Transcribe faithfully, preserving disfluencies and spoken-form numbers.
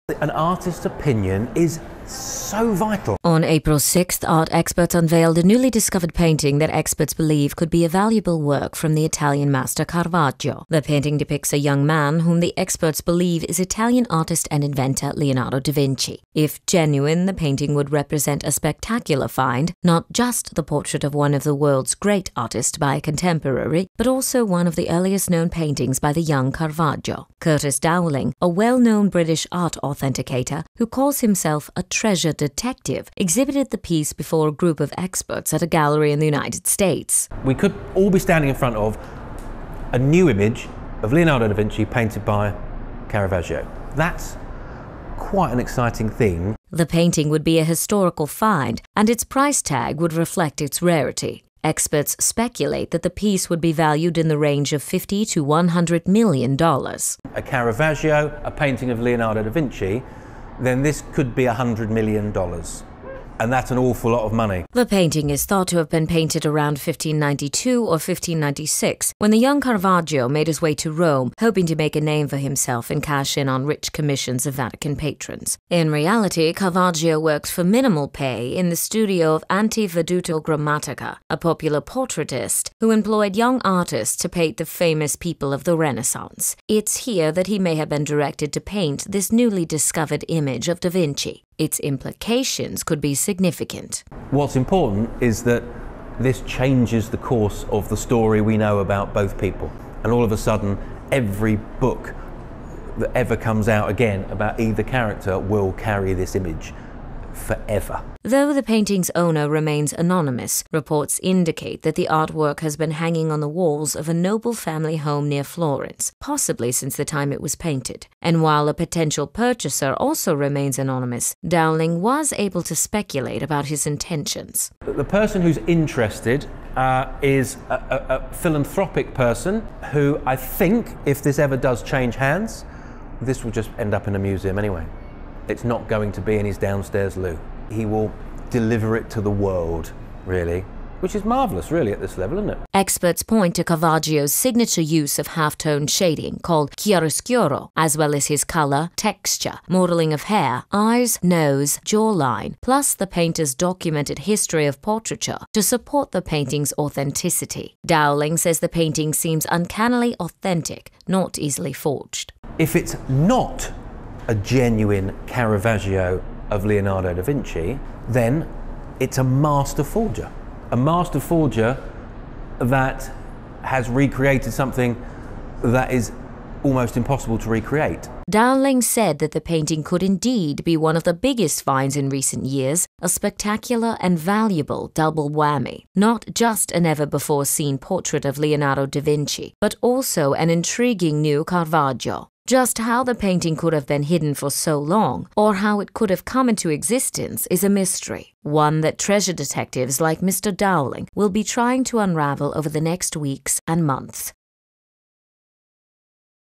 An artist's opinion is so vital. On April sixth, art experts unveiled a newly discovered painting that experts believe could be a valuable work from the Italian master Caravaggio. The painting depicts a young man whom the experts believe is Italian artist and inventor Leonardo da Vinci. If genuine, the painting would represent a spectacular find, not just the portrait of one of the world's great artists by a contemporary, but also one of the earliest known paintings by the young Caravaggio. Curtis Dowling, a well-known British art authenticator who calls himself a treasure detective, exhibited the piece before a group of experts at a gallery in the United States. We could all be standing in front of a new image of Leonardo da Vinci painted by Caravaggio. That's quite an exciting thing. The painting would be a historical find, and its price tag would reflect its rarity. Experts speculate that the piece would be valued in the range of fifty to one hundred million dollars. A Caravaggio, a painting of Leonardo da Vinci, then this could be one hundred million dollars. And that's an awful lot of money. The painting is thought to have been painted around fifteen ninety-two or fifteen ninety-six, when the young Caravaggio made his way to Rome, hoping to make a name for himself and cash in on rich commissions of Vatican patrons. In reality, Caravaggio works for minimal pay in the studio of Veduto Grammatica, a popular portraitist who employed young artists to paint the famous people of the Renaissance. It's here that he may have been directed to paint this newly discovered image of Da Vinci. Its implications could be significant. What's important is that this changes the course of the story we know about both people. And all of a sudden, every book that ever comes out again about either character will carry this image forever. Though the painting's owner remains anonymous, reports indicate that the artwork has been hanging on the walls of a noble family home near Florence, possibly since the time it was painted. And while a potential purchaser also remains anonymous, Dowling was able to speculate about his intentions. The person who's interested uh, is a, a, a philanthropic person who, I think, if this ever does change hands, this will just end up in a museum anyway. It's not going to be in his downstairs loo. He will deliver it to the world, really, which is marvellous, really, at this level, isn't it? Experts point to Caravaggio's signature use of half-tone shading, called chiaroscuro, as well as his colour, texture, modelling of hair, eyes, nose, jawline, plus the painter's documented history of portraiture to support the painting's authenticity. Dowling says the painting seems uncannily authentic, not easily forged. If it's not a genuine Caravaggio of Leonardo da Vinci, then it's a master forger. A master forger that has recreated something that is almost impossible to recreate. Dowling said that the painting could indeed be one of the biggest finds in recent years, a spectacular and valuable double whammy. Not just a never-before-seen portrait of Leonardo da Vinci, but also an intriguing new Caravaggio. Just how the painting could have been hidden for so long, or how it could have come into existence, is a mystery, one that treasure detectives like Mister Dowling will be trying to unravel over the next weeks and months.